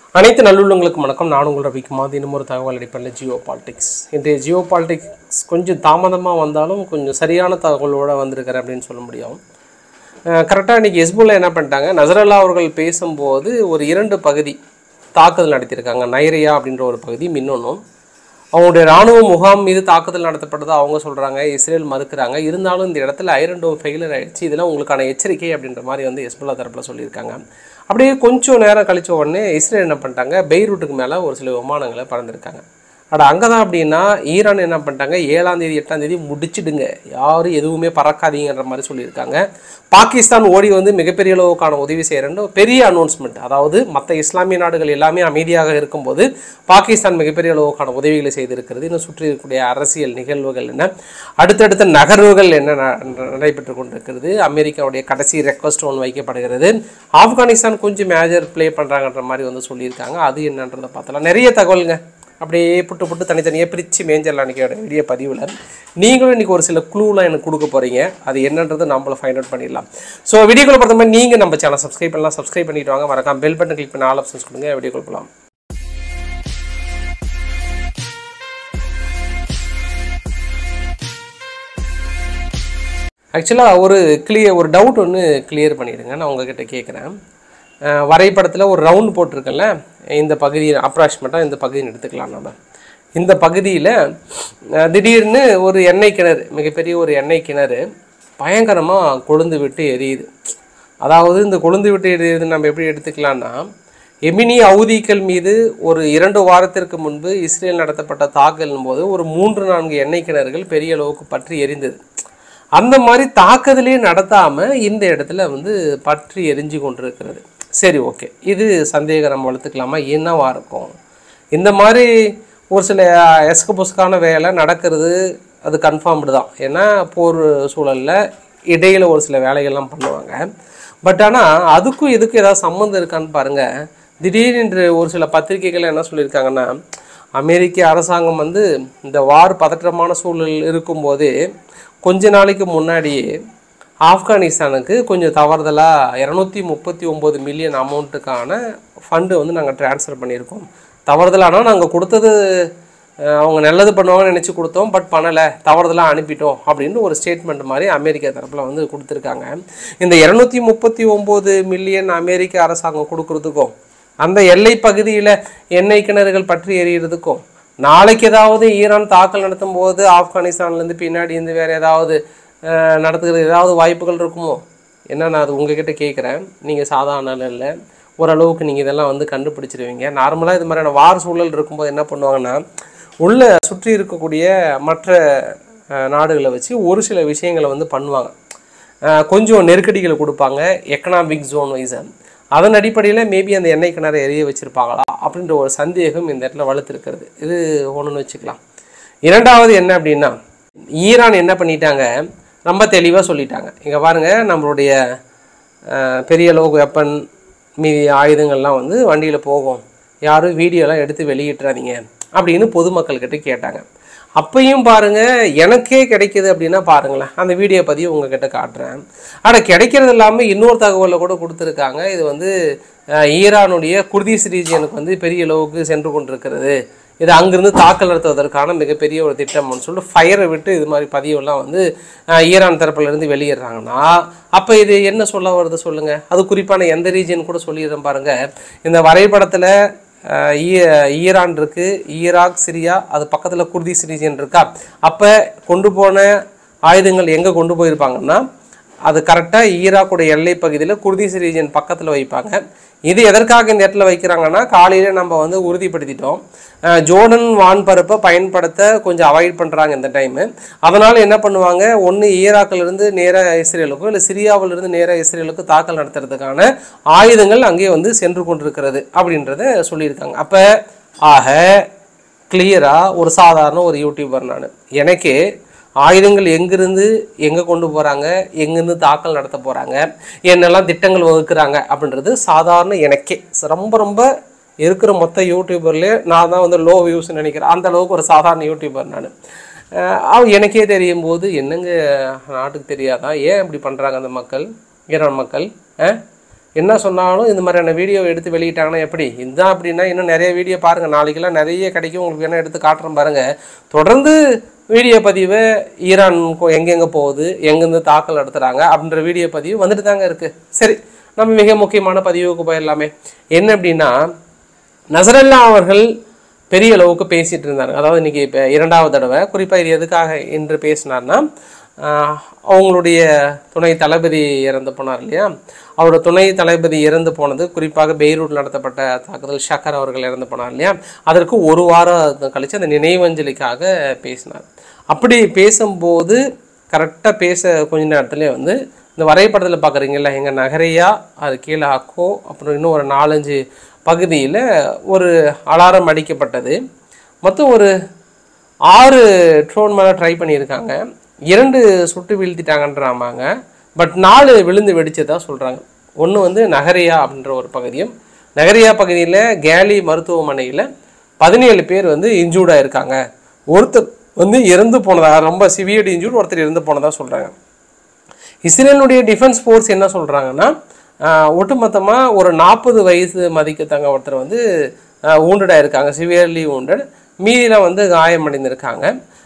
அனைத்து நல்லுள்ளங்களுக்கும் வணக்கம். நான் உங்கள் ரவிக்குமார். இன்னும் ஒரு தகவல் அடிப்படையில் ஜியோ பாலிடிக்ஸ். இன்றைய ஜியோ பாலிடிக்ஸ் கொஞ்சம் தாமதமாக வந்தாலும் கொஞ்சம் சரியான தகவலோடு வந்திருக்கிறேன் அப்படின்னு சொல்ல முடியும். கரெக்டாக இன்றைக்கி ஹெஸ்புல்லா என்ன பண்ணிட்டாங்க, நசரல்லா அவர்கள் பேசும்போது ஒரு 2 பகுதி தாக்குதல் நடத்தியிருக்காங்க. நைரியா அப்படின்ற ஒரு பகுதி, இன்னொன்றும் அவங்களுடைய இராணுவ முகாம் மீது தாக்குதல் நடத்தப்பட்டதா அவங்க சொல்கிறாங்க. இஸ்ரேல் மறுக்கிறாங்க. இருந்தாலும் இந்த இடத்துல ஐரன் டோம் ஃபெயிலியர் ஆகிடுச்சு, இதெல்லாம் உங்களுக்கான எச்சரிக்கை அப்படின்ற மாதிரி வந்து ஹெஸ்புல்லா தரப்பில் சொல்லியிருக்காங்க. அப்படியே கொஞ்சம் நேரம் கழிச்ச உடனே இஸ்ரேல் என்ன பண்ணிட்டாங்க, பெய்ரூட்டுக்கு மேலே ஒரு சில விமானங்களை பறந்துருக்காங்க. அங்கே தான் அப்படின்னா ஈரான் என்ன பண்ணிட்டாங்க, 7ஆம் தேதி 8ஆம் தேதி முடிச்சிடுங்க, யாரும் எதுவுமே பறக்காதீங்கன்ற மாதிரி சொல்லியிருக்காங்க. பாகிஸ்தான் ஓடி வந்து மிகப்பெரிய அளவுக்கான உதவி செய்கிறேன்னு பெரிய அனௌன்ஸ்மெண்ட். அதாவது மற்ற இஸ்லாமிய நாடுகள் எல்லாமே அமைதியாக இருக்கும்போது பாகிஸ்தான் மிகப்பெரிய அளவுக்கான உதவிகளை செய்திருக்கிறது. இன்னும் சுற்றி இருக்கக்கூடிய அரசியல் நிகழ்வுகள் என்ன, அடுத்தடுத்த நகர்வுகள் என்ன நடைபெற்று கொண்டிருக்கிறது. அமெரிக்காவுடைய கடைசி ரெக்வஸ்ட் ஒன்று வைக்கப்படுகிறது. ஆப்கானிஸ்தான் கொஞ்சம் மேஜர் ப்ளே பண்ணுறாங்கன்ற மாதிரி வந்து சொல்லியிருக்காங்க. அது என்னன்றதை பார்த்தலாம். நிறைய தகவலுங்க, அப்படியே புட்டு தனித்தனியாக பிரித்து மேஞ்சல் அன்றைக்கியோட வீடியோ பதிவில் நீங்களும் இன்றைக்கி ஒரு சில க்ளூலாம் எனக்கு கொடுக்க போகிறீங்க. அது என்னன்றது நம்மள ஃபைண்ட் அவுட் பண்ணிடலாம். ஸோ வீடியோக்குள்ள பொறுத்த மாதிரி நீங்கள் நம்ம சேனல் சப்ஸ்கிரைப் பண்ணலாம், சப்ஸ்கிரைப் பண்ணிட்டு வாங்க. மறக்காம பெல் பட்டன் கிளிக் பண்ணி ஆல் ஆப்ஷன்ஸ் கொடுங்க. வீடியோக்குள்ள போகலாம். ஆக்சுவலாக ஒரு டவுட் ஒன்று கிளியர் பண்ணிடுங்க. நான் உங்ககிட்ட கேட்குறேன். வரைபடத்தில் ஒரு ரவுண்ட் போட்டிருக்கல, இந்த பகுதியை அப்ராக்சிமேட்டாக இந்த பகுதியை எடுத்துக்கலாம். நம்ம இந்த பகுதியில் திடீர்னு ஒரு எண்ணெய் கிணறு, மிகப்பெரிய ஒரு எண்ணெய் கிணறு பயங்கரமாக கொழுந்து விட்டு எரியுது. அதாவது இந்த கொழுந்து விட்டு எரியுது நம்ம எப்படி எடுத்துக்கலான்னா, எமினி ஹவுதிகள் மீது ஒரு 2 வாரத்திற்கு முன்பு இஸ்ரேல் நடத்தப்பட்ட தாக்குதலின் போது ஒரு 3-4 எண்ணெய் கிணறுகள் பெரிய அளவுக்கு பற்றி எரிந்தது. அந்த மாதிரி தாக்குதலே நடத்தாமல் இந்த இடத்துல வந்து பற்றி எரிஞ்சு கொண்டிருக்கிறது. சரி, ஓகே, இது சந்தேகம் நம்ம வளர்த்துக்கலாமா? என்னவா இருக்கும்? இந்த மாதிரி ஒரு சில எஸ்கபொஸ்கான வேலை நடக்கிறது அது கன்ஃபார்ம்டு தான். ஏன்னா போர் சூழலில் இடையில் ஒரு சில வேலைகள்லாம் பண்ணுவாங்க. பட் ஆனால் அதுக்கும் இதுக்கும் ஏதாவது சம்மந்தம் இருக்கான்னு பாருங்கள். திடீரென்று ஒரு சில பத்திரிகைகள் என்ன சொல்லியிருக்காங்கன்னா, அமெரிக்க அரசாங்கம் வந்து இந்த வார் பதற்றமான சூழல் இருக்கும்போதே கொஞ்ச நாளைக்கு முன்னாடியே ஆப்கானிஸ்தானுக்கு கொஞ்சம் தவறுதலாக 239 மில்லியன் அமௌண்ட்டுக்கான ஃபண்டு வந்து நாங்கள் ட்ரான்ஸ்ஃபர் பண்ணியிருக்கோம். தவறுதலானால் நாங்கள் கொடுத்தது அவங்க நல்லது பண்ணுவாங்கன்னு நினச்சி கொடுத்தோம், பட் பண்ணலை, தவறுதலாக அனுப்பிட்டோம் அப்படின்னு ஒரு ஸ்டேட்மெண்ட் மாதிரி அமெரிக்கா தரப்பில் வந்து கொடுத்துருக்காங்க. இந்த 239 மில்லியன் அமெரிக்க அரசாங்கம் கொடுக்குறதுக்கும் அந்த எல்லை பகுதியில் எண்ணெய் கிணறுகள் பற்றி எறிகிறதுக்கும் நாளைக்கு ஏதாவது ஈரான் தாக்கல் நடத்தும் போது ஆப்கானிஸ்தான்லேருந்து பின்னாடி இருந்து வேறு ஏதாவது நடத்துகிறது ஏதாவது வாய்ப்புகள் இருக்குமோ? என்ன, நான் அது உங்ககிட்ட கேட்குறேன். நீங்கள் சாதாரண இல்லை, ஓரளவுக்கு நீங்கள் இதெல்லாம் வந்து கண்டுபிடிச்சிருவீங்க. நார்மலாக இது மாதிரியான வார் சூழல் இருக்கும்போது என்ன பண்ணுவாங்கன்னா, உள்ளே சுற்றி இருக்கக்கூடிய மற்ற நாடுகளை வச்சு ஒரு சில விஷயங்களை வந்து பண்ணுவாங்க. கொஞ்சம் நெருக்கடிகளை கொடுப்பாங்க, எக்கனாமிக் ஜோன் வைஸாக. அதன் அடிப்படையில் மேபி அந்த எண்ணெய் கிணறு எரிய வச்சுருப்பாங்களா அப்படின்ற ஒரு சந்தேகம் இந்த இடத்துல வளர்த்துருக்கிறது. இது ஒன்றுன்னு வச்சுக்கலாம். இரண்டாவது என்ன அப்படின்னா, ஈரான் என்ன பண்ணிட்டாங்க, ரொம்ப தெளிவாக சொல்லிட்டாங்க. இங்கே பாருங்கள், நம்மளுடைய பெரிய அளவுக்கு வெப்பன் மீதி ஆயுதங்கள்லாம் வந்து வண்டியில் போகும், யாரும் வீடியோலாம் எடுத்து வெளியிட்டுறாதீங்க அப்படின்னு பொதுமக்கள்கிட்ட கேட்டாங்க. அப்பையும் பாருங்கள், எனக்கே கிடைக்கிது அப்படின்னா பாருங்களேன், அந்த வீடியோ பதிவு உங்ககிட்ட காட்டுறேன். ஆனால் கிடைக்கிறது இல்லாமல் இன்னொரு தகவலில் கூட கொடுத்துருக்காங்க. இது வந்து ஈரானுடைய குர்திஸ் ரீஜியனுக்கு வந்து பெரிய அளவுக்கு சென்று கொண்டிருக்கிறது, இது அங்கிருந்து தாக்கல் நடத்துவதற்கான மிகப்பெரிய ஒரு திட்டம்னு சொல்லிட்டு ஃபயரை விட்டு இது மாதிரி பதிவெல்லாம் வந்து ஈரான் தரப்புலேருந்து வெளியிடுறாங்கன்னா, அப்போ இது என்ன சொல்ல வருது சொல்லுங்கள்? அது குறிப்பான எந்த ரீஜியன் கூட சொல்லிடுறேன் பாருங்கள். இந்த வரைபடத்தில் ஈரான் இருக்குது, ஈராக், சிரியா, அது பக்கத்தில் குர்திஸ் ரீஜியன் இருக்கா. அப்போ கொண்டு போன ஆயுதங்கள் எங்கே கொண்டு போயிருப்பாங்கன்னா, அது கரெக்டாக ஈராக்குடைய எல்லை பகுதியில் குர்திஸ் ரீஜியன் பக்கத்தில் வைப்பாங்க. இது எதற்காக இந்த இடத்துல வைக்கிறாங்கன்னா, காலையில் நம்ம வந்து உறுதிப்படுத்திட்டோம், ஜோர்டன் வான்பரப்பை பயன்படுத்த கொஞ்சம் அவாய்ட் பண்ணுறாங்க இந்த டைமு. அதனால் என்ன பண்ணுவாங்க, ஒன்று ஈராக்கிலிருந்து நேராக இஸ்ரேலுக்கோ இல்லை சிரியாவிலிருந்து நேராக இஸ்ரேலுக்கு தாக்கல் நடத்துறதுக்கான ஆயுதங்கள் அங்கேயே வந்து சென்று கொண்டிருக்கிறது அப்படின்றத சொல்லியிருக்காங்க. அப்போ ஆக கிளியராக ஒரு சாதாரண ஒரு யூடியூபர் நான், எனக்கே ஆயுதங்கள் எங்கிருந்து எங்கே கொண்டு போகிறாங்க, எங்கேருந்து தாக்கல் நடத்த போகிறாங்க, என்னெல்லாம் திட்டங்கள் வகுக்கிறாங்க அப்படின்றது சாதாரண எனக்கே ரொம்ப இருக்கிற மொத்த யூடியூபர்லேயே நான் தான் வந்து லோ வியூஸ்ன்னு நினைக்கிறேன். அந்த அளவுக்கு ஒரு சாதாரண யூடியூபர் நான். எனக்கே தெரியும் போது என்னங்க நாட்டுக்கு தெரியாதான், ஏன் இப்படி பண்ணுறாங்க அந்த மக்கள், ஈரான் மக்கள்? என்ன சொன்னாலும் இந்த மாதிரியான வீடியோ எடுத்து வெளியிட்டாங்கன்னா எப்படி இதுதான் அப்படின்னா இன்னும் நிறைய வீடியோ பாருங்கள், நாளைக்கெல்லாம் நிறைய கிடைக்கும், உங்களுக்கு வேணால் எடுத்து காட்டுறேன் பாருங்கள். தொடர்ந்து வீடியோ பதிவு ஈரான் எங்கெங்கே போகுது, எங்கேருந்து தாக்கல் நடத்துகிறாங்க அப்படின்ற வீடியோ பதிவு வந்துட்டு தாங்க இருக்குது. சரி, நம்ம மிக முக்கியமான பதிவுக்கு போயிடலாமே. என்ன அப்படின்னா, நசரல்லா அவர்கள் பெரிய அளவுக்கு பேசிகிட்டு இருந்தாங்க. அதாவது இன்றைக்கி இப்போ 2வது தடவை குறிப்பாக இது எதுக்காக என்று பேசினார்னா, அவங்களுடைய துணை தளபதி இறந்து போனார் இல்லையா, அவரோட துணை தளபதி இறந்து போனது குறிப்பாக பெய்ரூட்டில் நடத்தப்பட்ட தாக்குதல் ஷக்கர் அவர்கள் இறந்து போனார் இல்லையா, அதற்கு ஒரு வாரம் கழித்து அந்த நினைவஞ்சலிக்காக பேசினார். அப்படி பேசும்போது கரெக்டாக பேச கொஞ்ச நேரத்துலேயே வந்து இந்த வரைபடத்தில் பார்க்குறீங்களா, எங்கள் நகரையா, அது கீழே அக்கோ, அப்புறம் இன்னும் ஒரு 4-5 பகுதியில் ஒரு அலாரம் அடிக்கப்பட்டது. மொத்தம் ஒரு 6 ட்ரோன் மேலே ட்ரை பண்ணியிருக்காங்க. 2 சுட்டு வீழ்த்திட்டாங்கன்றாமாங்க. பட் 4 விழுந்து வெடிச்சதாக சொல்கிறாங்க. ஒன்று வந்து நகரியா அப்படின்ற ஒரு பகுதியும், நகரியா பகுதியில் கேலி மருத்துவமனையில் 17 பேர் வந்து இன்ஜூர்டாக இருக்காங்க. ஒருத்தர் வந்து இறந்து போனதாக, ரொம்ப சிவியர் இன்ஜூர்ட், ஒருத்தர் இறந்து போனதாக சொல்கிறாங்க. இஸ்ரேலுடைய டிஃபென்ஸ் ஃபோர்ஸ் என்ன சொல்கிறாங்கன்னா, ஒட்டுமொத்தமாக ஒரு 40 வயசு மதிக்கத்தங்க ஒருத்தர் வந்து ஊண்டடாக இருக்காங்க, சிவியர்லி ஊண்டட். மீதிலாம் வந்து காயமடைந்திருக்காங்க.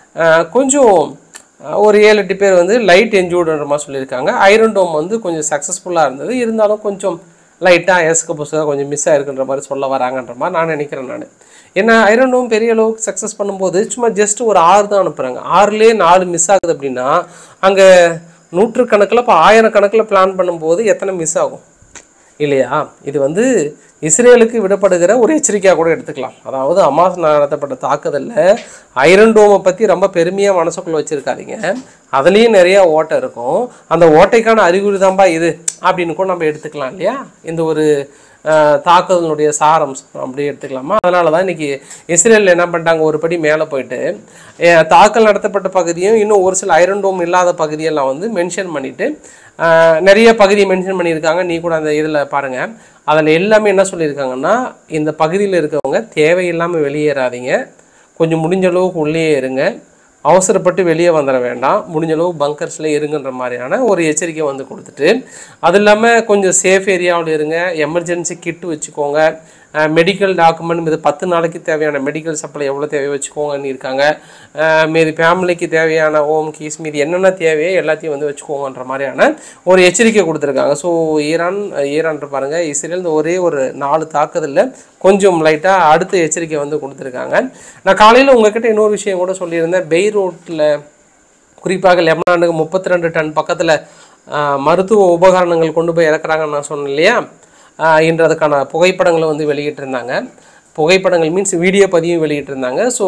கொஞ்சம் ஒரு 7-8 பேர் வந்து லைட் என்ஜூர்டுன்ற மாதிரி சொல்லியிருக்காங்க. ஐரன் டோம் வந்து கொஞ்சம் சக்ஸஸ்ஃபுல்லாக இருந்தது, இருந்தாலும் கொஞ்சம் லைட்டாக எஸ்க்கு புதுசாக கொஞ்சம் மிஸ் ஆகிருக்குன்ற மாதிரி சொல்ல வராங்கன்ற மாதிரி நான் நினைக்கிறேன். நான் ஏன்னா ஐரன் டோம் பெரிய அளவுக்கு சக்ஸஸ் பண்ணும்போது சும்மா ஜஸ்ட் ஒரு 6 தான் அனுப்புகிறாங்க. 6லேயே 4 மிஸ் ஆகுது அப்படின்னா அங்கே 100 கணக்கில் இப்போ 1000 கணக்கில் பிளான் பண்ணும்போது எத்தனை மிஸ் ஆகும் இல்லையா? இது வந்து இஸ்ரேலுக்கு விடப்படுகிற ஒரு எச்சரிக்கையாக கூட எடுத்துக்கலாம். அதாவது ஹமாஸ் நடத்தப்பட்ட தாக்குதலில் ஐரன் டோமை பற்றி ரொம்ப பெருமையாக மனசுக்குள்ளே வச்சுருக்காதீங்க, அதுலேயும் நிறையா ஓட்டை இருக்கும். அந்த ஓட்டைக்கான அறிகுறி தான்பா இது அப்படின்னு கூட நம்ம எடுத்துக்கலாம் இல்லையா? இந்த ஒரு தாக்குதலுடைய சாரம் அப்படி எடுத்துக்கலாமா? அதனால தான் இன்றைக்கி இஸ்ரேலில் என்ன பண்ணிட்டாங்க, ஒரு படி மேலே போயிட்டு தாக்கல் நடத்தப்பட்ட பகுதியும் இன்னும் ஒரு சில ஐரன் டோம் இல்லாத பகுதியெல்லாம் வந்து மென்ஷன் பண்ணிவிட்டு நிறைய பகுதியை மென்ஷன் பண்ணியிருக்காங்க. நீ கூட அந்த இதில் பாருங்கள், அதில் எல்லாமே என்ன சொல்லியிருக்காங்கன்னா, இந்த பகுதியில் இருக்கவங்க தேவையில்லாமல் வெளியேறாதீங்க, கொஞ்சம் முடிஞ்ச அளவுக்கு உள்ளே இருங்க, அவசரப்பட்டு வெளியே வந்துட வேண்டாம், முடிஞ்ச அளவு பங்கர்ஸில் இருங்கன்ற மாதிரியான ஒரு எச்சரிக்கை வந்து கொடுத்துட்டு, அது இல்லாமல் கொஞ்சம் சேஃப் ஏரியாவில் இருங்க, எமர்ஜென்சி கிட்டு வச்சுக்கோங்க, மெடிக்கல் டாக்குமெண்ட் இது 10 நாளைக்கு தேவையான மெடிக்கல் சப்ளை எவ்வளோ தேவையோ வச்சுக்கோங்கன்னு இருக்காங்க. மீதி ஃபேமிலிக்கு தேவையான ஹோம் கீஸ் மீதி என்னென்ன தேவையோ எல்லாத்தையும் வந்து வச்சுக்கோங்கன்ற மாதிரியான ஒரு எச்சரிக்கை கொடுத்துருக்காங்க. ஸோ ஈரான் பாருங்கள், இஸ்ரேல் இந்த ஒரே ஒரு 4 தாக்குதலில் கொஞ்சம் லைட்டாக அடுத்த எச்சரிக்கை வந்து கொடுத்துருக்காங்க. நான் காலையில் உங்ககிட்ட இன்னொரு விஷயம் கூட சொல்லியிருந்தேன். பெய்ரூட்டில் குறிப்பாக லெபனானுக்கு 32 டன் பக்கத்தில் மருத்துவ உபகரணங்கள் கொண்டு போய் இறக்குறாங்கன்னு நான் சொன்னேன் இல்லையா? இன்று அதுக்கான புகைப்படங்களை வந்து வெளியிட்டிருந்தாங்க. புகைப்படங்கள் மீன்ஸ் வீடியோ பதிவும் வெளியிட்டிருந்தாங்க. ஸோ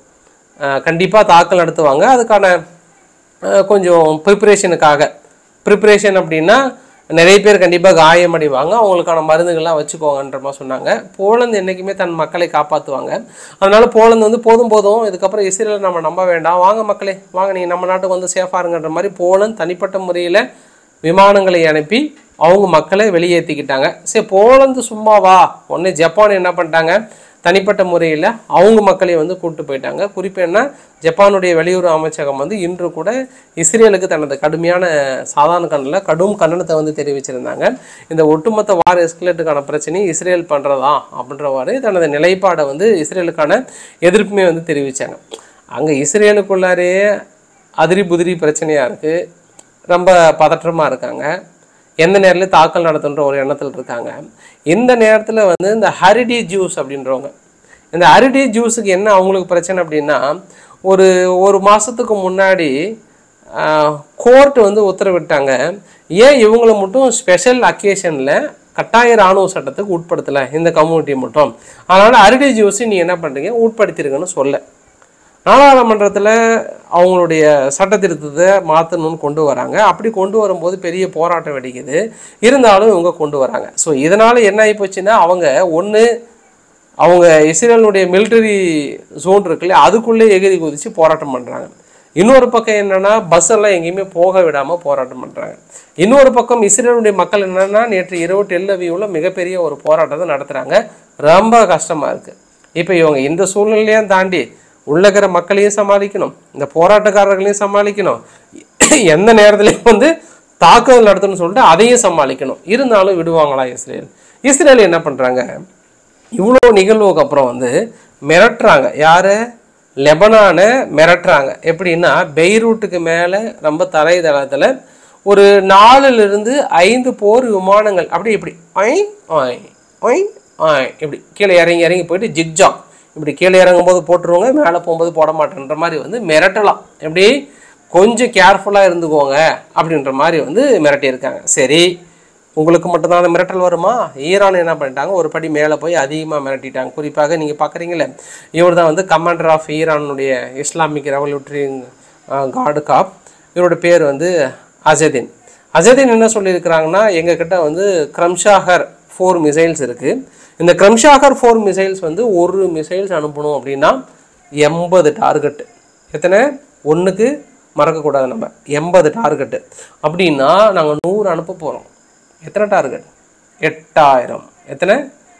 கண்டிப்பாக தாக்கல் நடத்துவாங்க. அதுக்கான கொஞ்சம் ப்ரிப்ரேஷன் அப்படின்னா நிறைய பேர் கண்டிப்பாக காயமடைவாங்க, அவங்களுக்கான மருந்துகள்லாம் வச்சுக்கோங்கன்ற மாதிரி சொன்னாங்க. போலந்து என்றைக்குமே தன் மக்களை காப்பாற்றுவாங்க. அதனால் போலந்து வந்து போதும் இதுக்கப்புறம் இஸ்ரேலை நம்ம நம்ப வேண்டாம், வாங்க மக்களே வாங்க, நீங்கள் நம்ம நாட்டுக்கு வந்து சேஃபாக இருங்கன்ற மாதிரி போலந்து தனிப்பட்ட முறையில் விமானங்களை அனுப்பி அவங்க மக்களை வெளியேற்றிக்கிட்டாங்க. சரி, போலந்து சும்மாவா, உடனே ஜப்பான் என்ன பண்ணிட்டாங்க, தனிப்பட்ட முறையில் அவங்க மக்களை வந்து கூப்பிட்டு போயிட்டாங்க. குறிப்பாக என்ன, ஜப்பானுடைய வெளியுறவு அமைச்சகம் வந்து இன்று கூட இஸ்ரேலுக்கு தனது கடுமையான கடும் கண்டனத்தை வந்து தெரிவிச்சிருந்தாங்க. இந்த ஒட்டுமொத்த வார் எஸ்கலேட்டுக்கான பிரச்சனையை இஸ்ரேல் பண்ணுறதா அப்படின்றவாறு தனது நிலைப்பாடை வந்து இஸ்ரேலுக்கான எதிர்ப்புமே வந்து தெரிவித்தாங்க. அங்கே இஸ்ரேலுக்குள்ளாரே அதிரி புதிரி பிரச்சனையாக இருக்குது, ரொம்ப பதற்றமாக இருக்காங்க, எந்த நேரத்தில் தாக்கல் நடத்துன்ற ஒரு எண்ணத்தில் இருக்காங்க. இந்த நேரத்தில் வந்து இந்த ஹரிடி ஜூஸ் அப்படின்றவங்க, இந்த ஹரிடி ஜூஸுக்கு என்ன அவங்களுக்கு பிரச்சனை அப்படின்னா, ஒரு மாதத்துக்கு முன்னாடி கோர்ட் வந்து உத்தரவிட்டாங்க, ஏன் இவங்களை மட்டும் ஸ்பெஷல் அக்கேஷனில் கட்டாய இராணுவ சட்டத்துக்கு உட்படுத்தலை இந்த கம்யூனிட்டி மட்டும், அதனால் ஹரிடி ஜூஸை நீ என்ன பண்ணுறீங்க உட்படுத்திருக்கன்னு சொல்ல நாடாளுமன்றத்தில் அவங்களுடைய சட்ட திருத்தத்தை மாற்றணும்னு கொண்டு வராங்க. அப்படி கொண்டு வரும்போது பெரிய போராட்டம் வெடிக்குது, இருந்தாலும் இவங்க கொண்டு வராங்க. ஸோ இதனால் என்ன ஆகி போச்சுன்னா, அவங்க இஸ்ரேலுடைய மிலிட்டரி ஜோன் இருக்குல்ல, அதுக்குள்ளே எகிரி குதித்து போராட்டம் பண்ணுறாங்க. இன்னொரு பக்கம் என்னென்னா, பஸ்ஸெல்லாம் எங்கேயுமே போக விடாமல் போராட்டம் பண்ணுறாங்க. இன்னொரு பக்கம் இஸ்ரேலுடைய மக்கள் என்னென்னா, நேற்று இரவு டெல்லவியூவில் மிகப்பெரிய ஒரு போராட்டத்தை நடத்துகிறாங்க. ரொம்ப கஷ்டமாக இருக்குது. இப்போ இவங்க இந்த சூழ்நிலையும் தாண்டி உள்ளக்கிற மக்களையும் சமாளிக்கணும், இந்த போராட்டக்காரர்களையும் சமாளிக்கணும், எந்த நேரத்துலையும் வந்து தாக்குதல் நடத்தணும்னு சொல்லிட்டு அதையும் சமாளிக்கணும். இருந்தாலும் விடுவாங்களா இஸ்ரேல்? இஸ்ரேல் என்ன பண்ணுறாங்க, இவ்வளோ நிகழ்வுக்கு அப்புறம் வந்து மிரட்டுறாங்க. யார்? லெபனானை மிரட்டுறாங்க. எப்படின்னா பெய்ரூட்டுக்கு மேலே ரொம்ப தரைதளத்தில் ஒரு 4 to 5 போர் விமானங்கள் அப்படி இப்படி இப்படி கீழே இறங்கி போயிட்டு ஜிக்ஜாக் இப்படி கீழே இறங்கும் போது போட்டுருவாங்க, மேலே போகும்போது போட மாட்டேன்ற மாதிரி வந்து மிரட்டலாம். எப்படி கொஞ்சம் கேர்ஃபுல்லாக இருந்துக்கோங்க அப்படின்ற மாதிரி வந்து மிரட்டியிருக்காங்க. சரி, உங்களுக்கு மட்டும்தான் அந்த மிரட்டல் வருமா? ஈரான் என்ன பண்ணிட்டாங்க, ஒரு படி மேலே போய் அதிகமாக மிரட்டிட்டாங்க. குறிப்பாக நீங்கள் பார்க்குறீங்களே, இவர் தான் வந்து கமாண்டர் ஆஃப் ஈரானுடைய இஸ்லாமிக் ரெவல்யூட்டரி கார்டு காப். இவரோட பேர் வந்து அசதின். அசதின் என்ன சொல்லியிருக்கிறாங்கன்னா, எங்ககிட்ட வந்து கிரம்ஷாகர் 4 மிசைல்ஸ் இருக்குது. இந்த கிரம்ஷாகர் 4 மிசைல்ஸ் வந்து ஒரு மிசைல்ஸ் அனுப்பணும் அப்படின்னா 80 டார்கெட்டு. எத்தனை? ஒன்றுக்கு மறக்கக்கூடாது நம்ம, 80 டார்கெட்டு. அப்படின்னா நாங்கள் 100 அனுப்ப போகிறோம். எத்தனை டார்கெட்? 8000. எத்தனை?